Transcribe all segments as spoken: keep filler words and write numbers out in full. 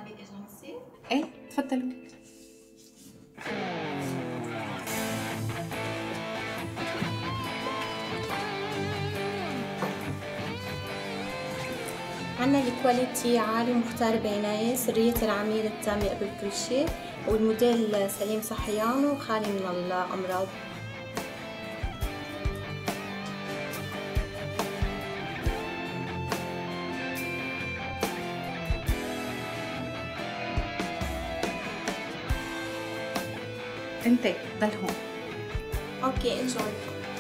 ايه تفضلوا. عنا الكواليتي عالي ومختار بعناية، سرية العميل التامة قبل كل شيء، والموديل سليم صحيان وخالي من الأمراض. انت ضل هون. اوكي انجوي.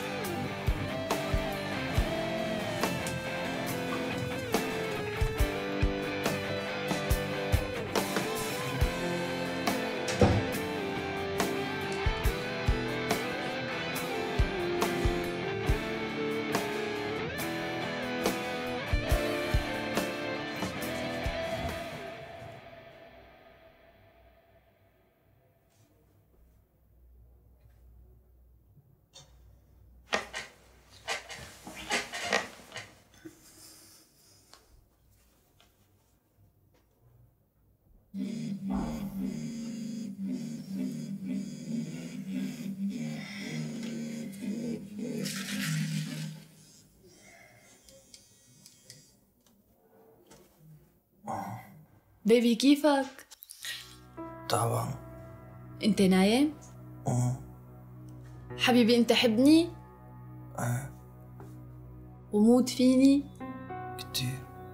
بيبي كيفك؟ تعبان. انت نايم؟ اه. حبيبي انت حبني؟ اه. وموت فيني؟ كتير.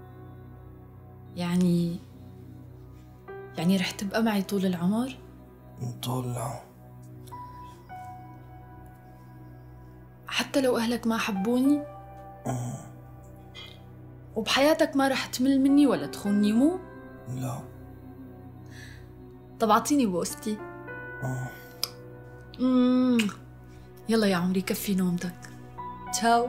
يعني يعني رح تبقى معي طول العمر؟ طول العمر. حتى لو أهلك ما حبوني؟ اه. وبحياتك ما رح تمل مني ولا تخونني مو؟ لا. طب أعطيني بوستي. اه. مم. يلا يا عمري كفي نومتك. تشاو.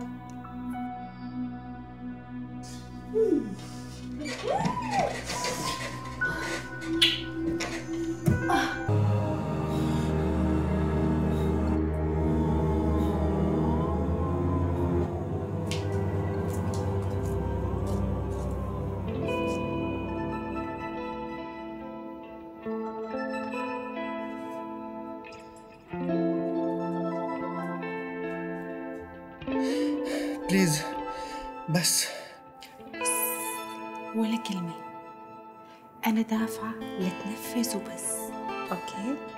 بليز بس بس ولا كلمة، أنا دافعة لتنفذ وبس. أوكي؟